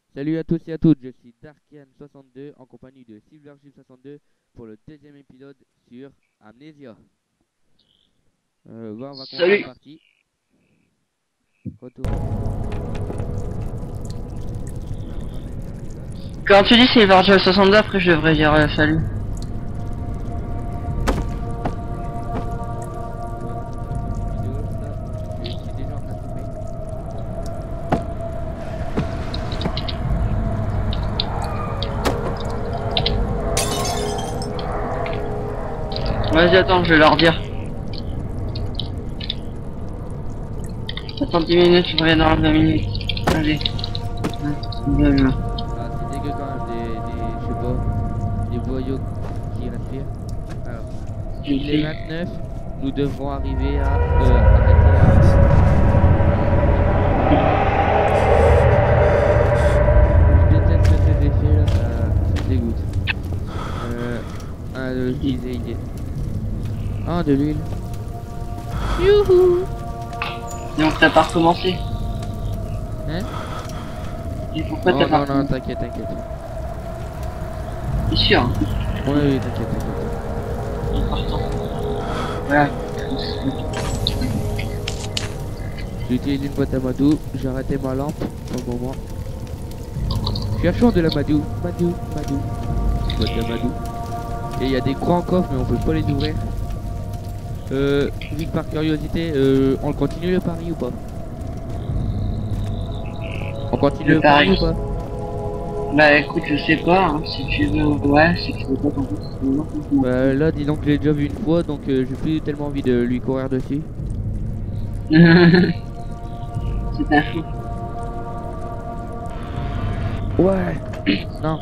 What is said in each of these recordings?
Salut à tous et à toutes, je suis Darkian62 en compagnie de Silvergive62 pour le deuxième épisode sur Amnesia. On va commencer la Salut. partie. Retour. On en était arrivé là. Quand tu dis Silvergel 62, après je devrais dire salut. Vidéo, ça, je suis déjà en train de filmer. Vas-y, attends, je vais leur dire. Attends 10 minutes, je reviens dans 20 minutes. Allez. Voilà. Ah, c'est dégueu quand même, je sais pas, des voyous qui respirent. Alors, il est 29, nous devrons arriver à arrêter Je déteste cet effet là, ça me dégoûte. Je disais il est. Ah, de l'huile. Youhou! Donc t'as pas recommencé. Hein? Et pourquoi Oh t'as pas non, non, recommencé? t'inquiète, t'inquiète. C'est sûr, hein. Oui, oui, t'inquiète, t'inquiète. En partant. Voilà. J'ai utilisé une boîte à Madou, j'ai arrêté ma lampe pour le moment. Je suis à chaud de la Madou. Madou, Madou. Boîte à Madou. Et il y a des grands coffres, mais on peut pas les ouvrir. Juste par curiosité, on continue le pari ou pas? On continue le pari ou pas? Bah écoute, je sais pas, hein, si tu veux, ouais, si tu veux pas t'en fous, c'est moi qui m'en Bah là, disons que je l'ai déjà vu une fois, donc j'ai plus tellement envie de lui courir dessus. fous. C'est un fou. Ouais. Non.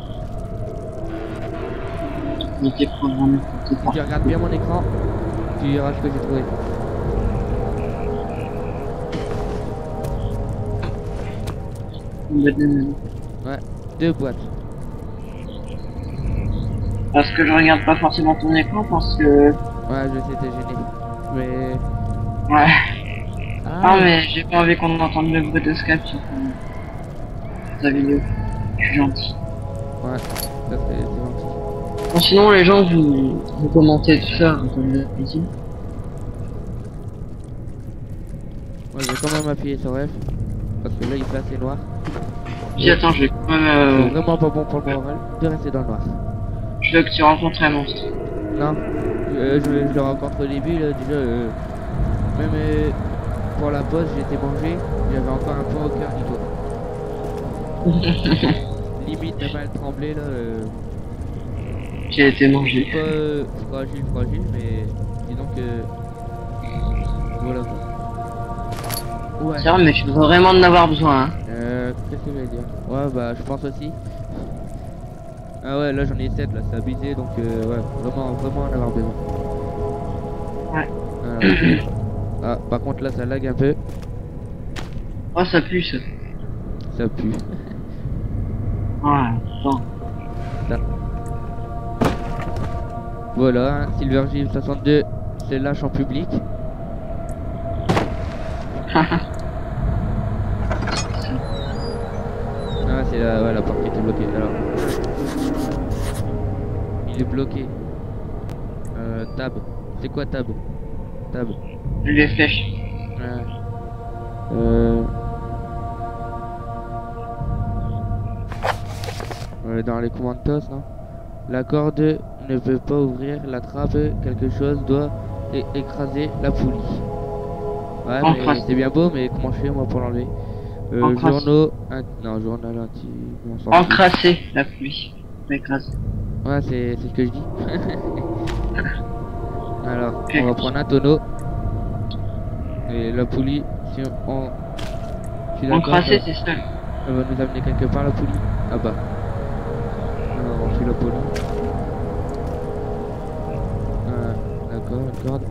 Mais t'es programmé pour Si tu regardes bien mon écran, tu verras ce que j'ai trouvé. Ouais, deux boîtes. Parce que je regarde pas forcément ton écran parce que... Ouais, je sais, t'es gêné. Mais... Ouais. Ah Ah, mais j'ai pas envie qu'on entende le bruit de Skype sur ta vidéo. Je suis gentil. ouais, ça c'est gentil. Bon, sinon les gens vous commentez tout ça, comme d'habitude. Moi, je vais quand même appuyer sur F. Parce que là, il fait assez noir. Dis attends, je vais quand même... C'est vraiment pas bon pour le moral de rester dans le noir. Je veux que tu rencontres un monstre. Non, je le rencontre au début, là, déjà, même pour la pause, j'étais mangé, j'avais encore un point au cœur, dis-toi. Limite, même elle tremblait, là, J'ai été mangé. pas fragile, mais disons que, voilà quoi. Ouais. C'est vrai, mais tu veux vraiment en avoir besoin, hein. Qu'est-ce que je vais dire? Ouais, bah, je pense aussi. Ah ouais, là, j'en ai 7, là, c'est abusé, donc, ouais, vraiment en avoir besoin. Ouais. Ah, par contre, là, ça lag un peu, Oh, ça pue, ça. ça pue. Ouais, attends. Voilà, hein, Silvergive 62 se lâche en public. Ah, c'est la porte qui était bloquée. Alors, il est bloqué. Tab. C'est quoi tab? Tab. Les flèches. Ouais. Euh... Dans les commandes TOS, non? La corde ne peut pas ouvrir la trappe. Quelque chose doit écraser la poulie. Ouais, mais Encrasse. c'est bien beau, mais comment je fais moi pour l'enlever? Encrasse. Non, journal anti... On s'en fout. Encrasser la pluie. Écrase. Ouais, c'est ce que je dis. Alors, Ok. on va prendre un tonneau. Et la poulie, si on... Je suis d'accord, Encrasser, c'est ça. elle va nous amener quelque part la poulie. Ah bah. Alors, on suit la poulie. D'accord, une corde.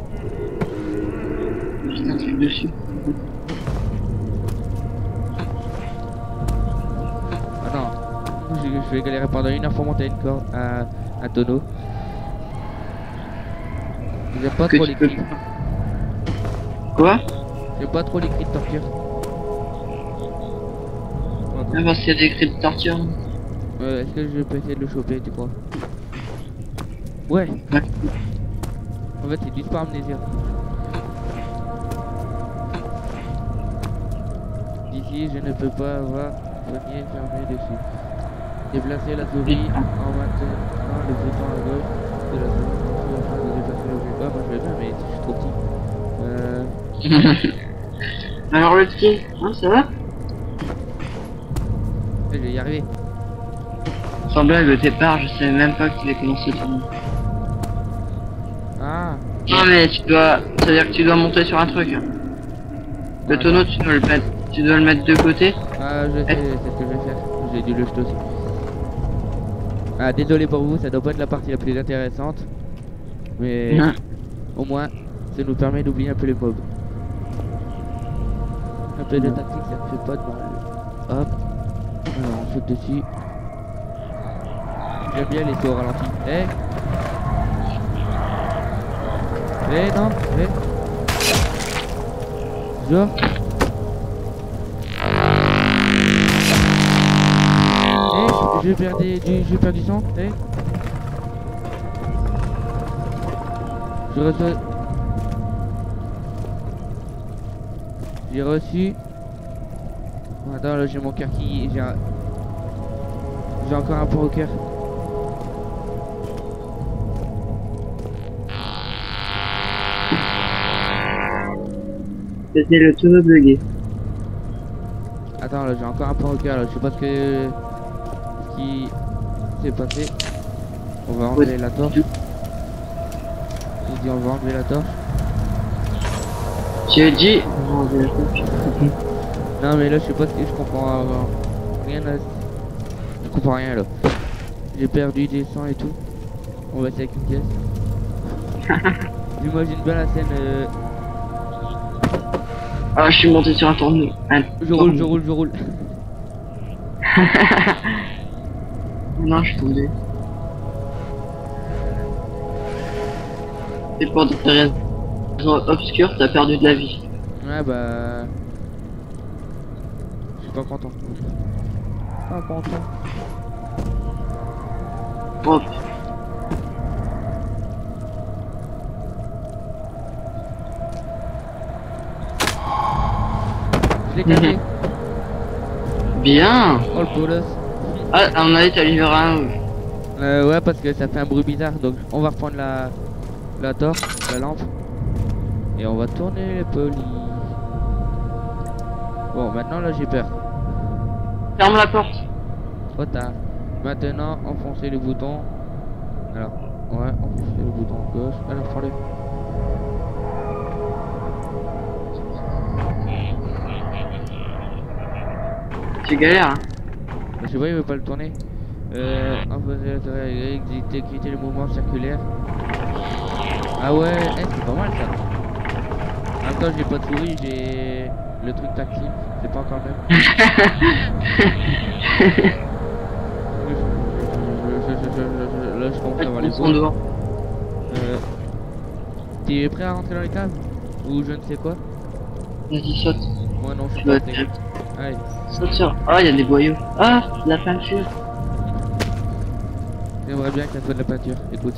Juste un truc dessus. Ah non. Je vais galérer pendant 1 heure pour monter une corde, un tonneau. J'aime pas Que trop tu les peux cris. faire. Quoi? J'aime pas trop les cris de torture. Ah, parce qu'il y a des cris de torture. Est-ce que je peux essayer de le choper, tu crois? Ouais. Ouais. En fait, il disparaît amnésia. D'ici, je ne peux pas avoir poignée fermée dessus. Déplacer la souris en maintenant le bouton à gauche de la souris afin de déplacer l'objet. Ouais, moi je vais bien, mais je suis trop petit. Alors le petit, hein, ça va? Je vais y arriver. Sans blague, au départ, je savais même pas que tu avais commencé le tournoi. Ah. Non mais tu dois, c'est-à-dire que tu dois monter sur un truc. Le tonneau, tu dois le mettre de côté. Ah, je sais, c'est ce que je vais faire. J'ai dû le jeter aussi. Ah, désolé pour vous, ça doit pas être la partie la plus intéressante. Mais Non. au moins, ça nous permet d'oublier un peu les mobs. Un peu de tactique, ça ne fait pas de mal. Hop. Alors, on saute dessus. J'aime bien les sauts au ralenti. Non, genre. Je perds du sang, Je reçois. J'ai reçu. Attends, là j'ai mon cœur qui. J'ai encore un point au cœur. C'était le tonneau bugué. Attends, là j'ai encore un point au cœur, là. Je sais pas ce qui s'est passé. On va enlever la torche. On va enlever la torche. J'ai dit. Non mais là je sais pas ce que je comprends rien là. Je comprends rien là. J'ai perdu des sangs et tout. On va essayer avec une pièce. J'imagine bien la scène. Ah, je suis monté sur un tournoi. Je roule. Non, je suis tombé. Et pour des raisons obscures, t'as perdu de la vie. Ouais bah. Je suis pas content. Pas content. Hop. Je l'ai cassé. Bien. Oh le bolos. Ah, à mon avis, t'as livré un. Ouais parce que ça fait un bruit bizarre. Donc on va reprendre la torche, la lampe. Et on va tourner les polis. Bon maintenant là j'ai peur. Ferme la porte. Trop tard. Maintenant enfoncez le bouton. Alors ouais, enfoncez le bouton gauche. Alors prends-le. Tu galères, hein. Je sais pas, il veut pas le tourner. Imposer la tour Y, quitter le mouvement circulaire. Ah ouais, c'est pas mal ça. En même temps, j'ai pas de souris, j'ai le truc tactile. C'est pas encore le même. Là, je commence à avoir les points. T'es prêt à rentrer dans les caves? Ou je ne sais quoi? Vas-y, saute. Moi non, je suis pas prêt. Allez. Saute sur. Ah, il y a des boyaux. Ah, de la peinture. J'aimerais bien que ça soit de la peinture, écoute.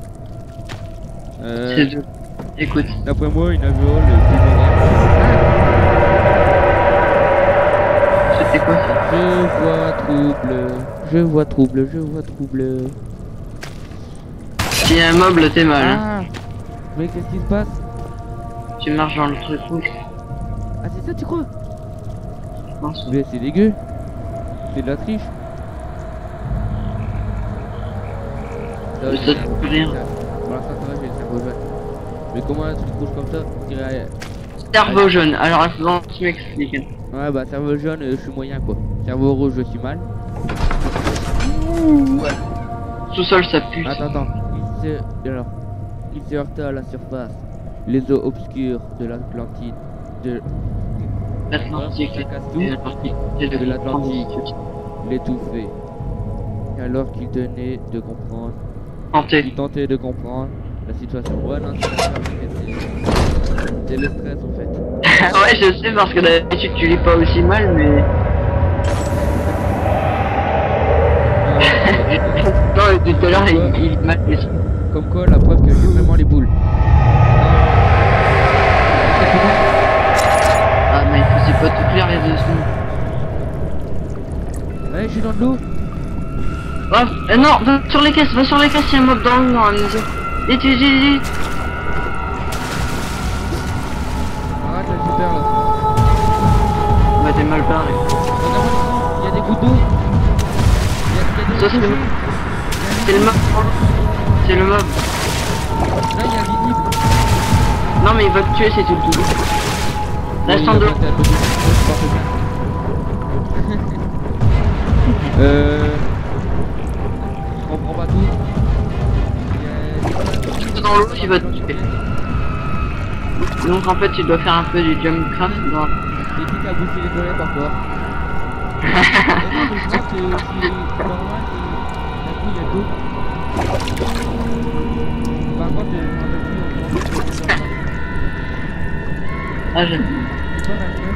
C'est de... Écoute. D'après moi, une alvéole plus moderne. C'était quoi ça? Je vois trouble. S'il y a un meuble, t'es mal. Hein. Ah. Mais qu'est-ce qui se passe? Tu marches dans le truc rouge. Ah c'est ça tu crois? Je pense. Mais c'est dégueu. C'est de la triche. Ça te rien. Pour l'instant ça va, j'ai le cerveau jaune. Mais comment un truc rouge comme ça? Je dirais... Cerveau jaune. Alors, il faut que tu m'expliques. Ouais bah cerveau jaune, je suis moyen quoi. Cerveau rouge, je suis mal. Ouais. Sous-sol, ça pue. Attends. Il s'est heurté à la surface. Les eaux obscures de l'Atlantide. De L'Atlantique. De l'Atlantique. L'étouffer. Alors qu'il tenait de comprendre. Il tentait de comprendre la situation. Ouais non, c'est le stress en fait. Ouais, je sais parce que d'habitude tu lis pas aussi mal, mais. Non, depuis tout à l'heure, il m'a laissé. Comme quoi, la preuve que j'ai vraiment les boules. Ah, mais il faisait pas tout clair il y a 2 secondes. Allez, je suis dans de l'eau. Oh, non, va sur les caisses, il y a un mob dans l'eau, hein, amnésie. Vite, vite, vite, vite. Arrête, là, je perds là. Bah, t'es mal barré. Regarde-moi l'écran, il y a des gouttes d'eau. Il y a des Ça, c'est le... C'est le mob. C'est le mob. Là, il y a un visible. Non, mais il va te tuer, c'est tout le tout. Reste en Oui, il deux. a planté un peu de- Ouais, c'est parfait. Je comprends pas tout. Dans l'eau, il va te tuer. Donc, en fait, tu dois faire un peu du jump craft. Dans... J'ai dit qu'à bouffer les toilettes encore. Non, mais je vois que c'est normal et d'un coup il y a de l'eau. Par contre, je me rappelle plus comment c'est. Ah, j'aime. C'est pas la fleur.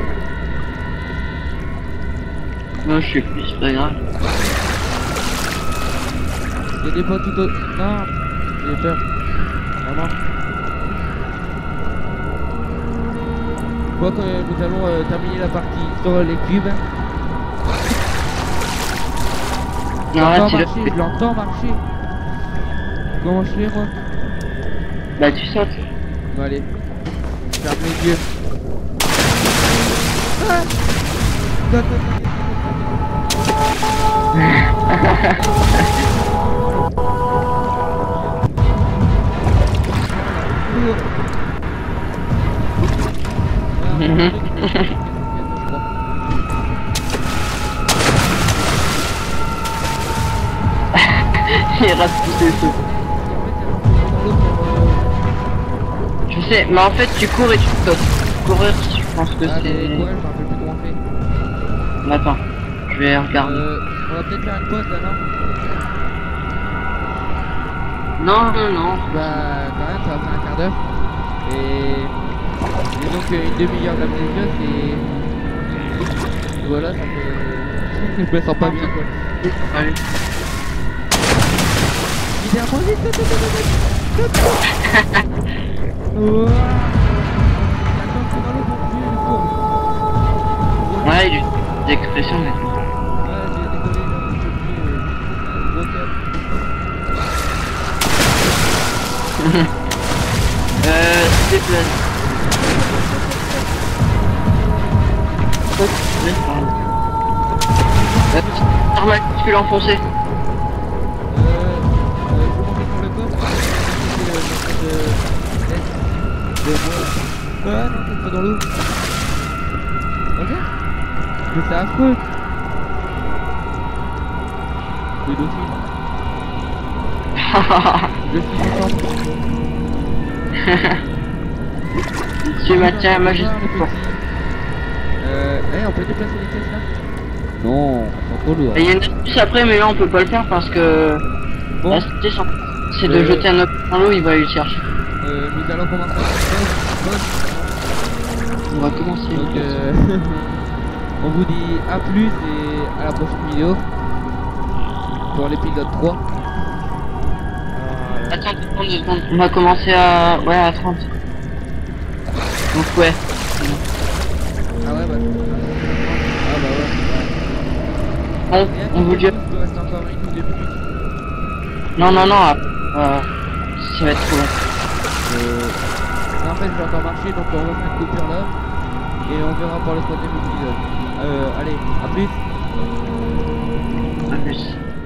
Moi, je sais plus, c'est pas grave. Il y a des potes tout au... Non, j'ai peur. Vraiment. Je crois que nous allons terminer la partie sur les cubes. Je Non, là, l'entends tu marcher, je l'entends marcher. Comment je fais moi? Bah, tu sautes. Bon allez, ferme les yeux. Ah non, non, non, Il rate tous ses sauts. Je sais, mais en fait, tu cours et tu sautes. Courir, je pense que Ah, mais c'est... ouais, je me rappelle plus comment on fait. Attends, je vais regarder. On va peut-être faire une pause là, non? Non, non, non. Bah, quand même, ça va faire un quart d'heure. Et donc, une demi-heure d'amnésia, c'est. Voilà, ça fait. Je me sens pas bien quoi. Allez. Il est imposé, Ouah. Attends, c'est dans l'eau pour tuer le cours. Ouais, il a des expressions, mais... Ah, j'ai décollé là, je peux se déplace. Normal, tu peux l'enfoncer. je vais monter sur le coffre. Ah non, c'est pas dans l'eau. Regarde. Mais c'est affreux. Le dauphine. Je suis content. Tu maintiens majesté. On peut déplacer les caisses là? Non, c'est trop lourd. Il y a une astuce après, mais là on peut pas le faire parce que Bon, l'astuce c'est de jeter un objet dans l'eau, il va aller le chercher. nous allons commencer la pause. On va commencer. Donc, on vous dit à plus et à la prochaine vidéo pour l'épisode 3. Attends 2 secondes. On va commencer à... Ouais, à 30. Donc ouais. Ah ouais, bah. Ah bah ouais. Bon, on vous dit... Il reste encore 1 ou 2 minutes. Non, non, non. Ça va être trop long. En fait, je vais encore marcher, donc on va faire une coupure là. Et on verra pour le 3ème épisode. Allez, à plus. À plus.